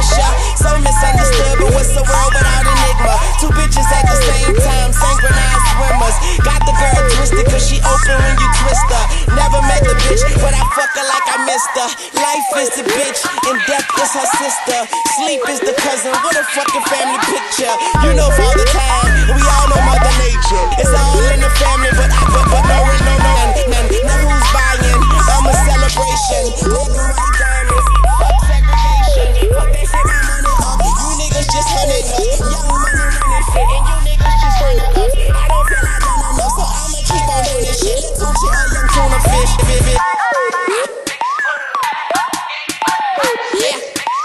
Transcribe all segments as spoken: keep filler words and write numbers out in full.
picture. So misunderstood, but what's the world without enigma? Two bitches at the same time, synchronized swimmers. Got the girl twisted cause she open when you twist her. Never met the bitch, but I fuck her like I missed her. Life is the bitch, and death is her sister. Sleep is the cousin, what a fucking family picture. You know Father Time, and we all know Mother Nature. It's all in the family, but I but, but no, no, no, none. Now who's buying? I'm a celebration. Look at my diamonds, fuck segregation. Fuck that shit, my money up. You niggas just running up. Young money running shit, and you niggas just running up. I don't feel like done enough, so I'ma keep on doing this shit. Gucci or young tuna fish, baby. Yeah.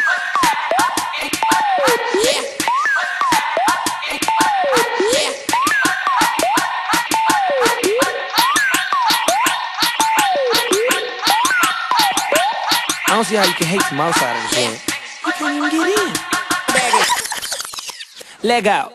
Yeah. Yeah. I don't see how you can hate from outside of the club. You can't even get in. Leg out.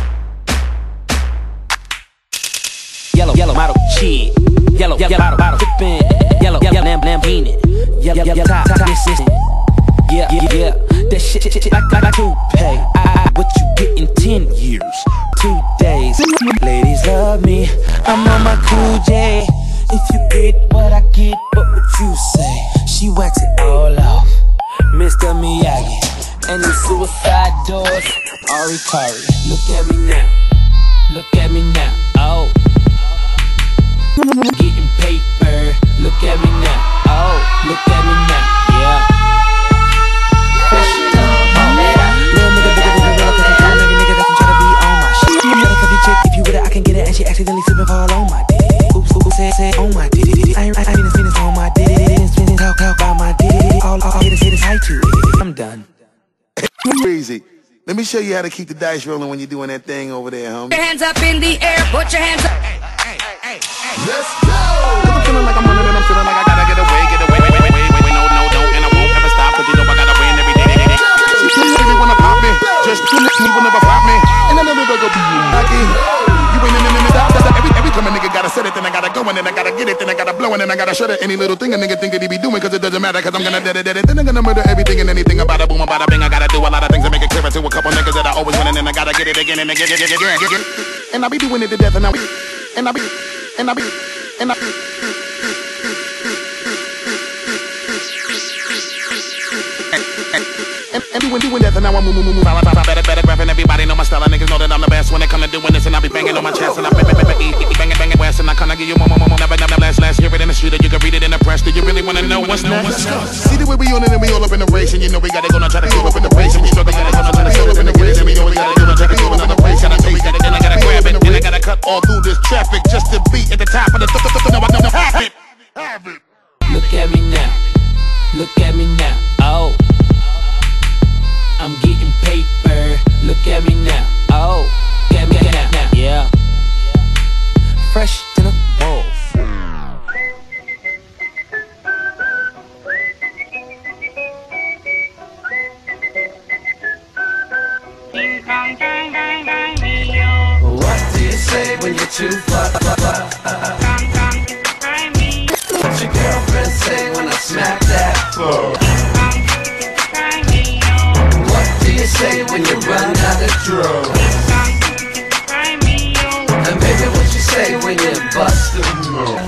Yellow, yellow model, shit. Yellow, yellow bottle, bottle, tippin'. Yellow, yellow lamb, Lamborghini. Yellow, yellow top, top, this is. Yeah, yeah, yeah. That shit, shit, shit, like, like, like to pay. I, I, what you get in ten years, two days. Ladies love me. I'm on my cool J. If you get what I get, what would you say? She wax it all off, Mister Miyagi. And the suicide doors, Ari Kari. Look at me now, look at me now, oh. Getting paper, look at me now, oh. Look at me now, yeah. Fresh dog, oh yeah. Little nigga bigger than a real cause I'm every nigga that can try to be on my shit. Another cuffy chick, if you with it I can get it. And she accidentally slip and fall on my dick. Oops, oops, say, say, on my dick. I ain't, I ain't even this on my dick. Spinning, talk, talk by my dick. All, all, all haters, haters, high to it. I'm done. Crazy. Let me show you how to keep the dice rolling when you're doing that thing over there, homie. Put your hands up in the air, put your hands up. Hey, hey, hey, hey. Let's go! Cause I'm feeling like I'm running and I'm feeling like I gotta get away, get away, wait, wait, wait, wait, wait, no, no, no, and I won't ever stop cause you know I gotta win every day. She really wanna pop me, just me will never flop me, and I never go be lucky. You ain't in the stop, every, every time a nigga gotta set it, then I gotta go and then I gotta get it, then I gotta blow and then I gotta shut it. Any little thing a nigga think that he be doing cause it doesn't matter cause I'm gonna dead it, dead it, then I'm gonna murder everything and anything about a boom, about a bing. I gotta do a lot of things to make it clearer to a couple niggas that I always win and then I gotta get it again and again, again, again, again. And I be doing it to death and I be, and I be, and I be, and I be. And, and doing, doing that, and now I'm moving, moving, moving. I'm better, better, grabbing everybody know my style. And niggas know that I'm the best when it come to doing this. And I be banging on my chest, and I bang, bang, bang, bang, banging, banging west. And I kinda give you more, more, more, never, never, last, last. Hear it in the street, or you can read it in the press. Do you really wanna know what's next? See the way we on it, and we all up in the race. And you know we gotta go now, try to keep up in the race. And we struggle, gotta go now, try to keep up in the race. And we always gotta do now, try to keep another race. Gotta taste it, then I gotta grab it, then I gotta cut all through this traffic just to be at the top of the. No, I don't have it. Have it. Look at me now, look at me now, oh. I'm getting paper, look at me now, oh. Look at me now, now, yeah. Fresh to the wolf. What do you say when you're too fucked up? What's your girlfriend say when I smack that fuck? What do you say when you run out of drugs? And baby, what you say when you bust the move?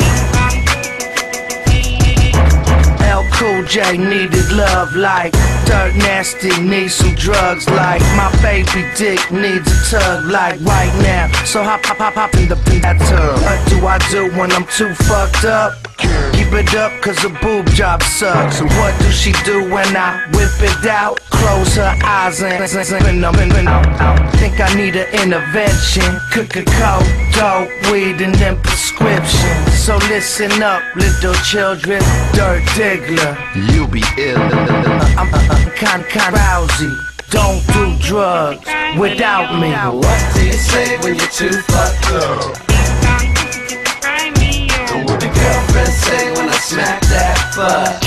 L Cool J needed love like Dirt Nasty needs some drugs like my baby dick needs a tug like right now. So hop, hop, hop, hop in the bathtub. What do I do when I'm too fucked up? Keep it up cause a boob job sucks. And what do she do when I whip it out? Close her eyes and spin them in out. Think I need an intervention. Cook a coke, dope, weed and then prescription. So listen up little children, Dirt Diggler. You'll be ill. I'm, I'm kinda kinda rousy. Don't do drugs without me. What do you say when you're too fucked up? What the girlfriend say when I smack that butt?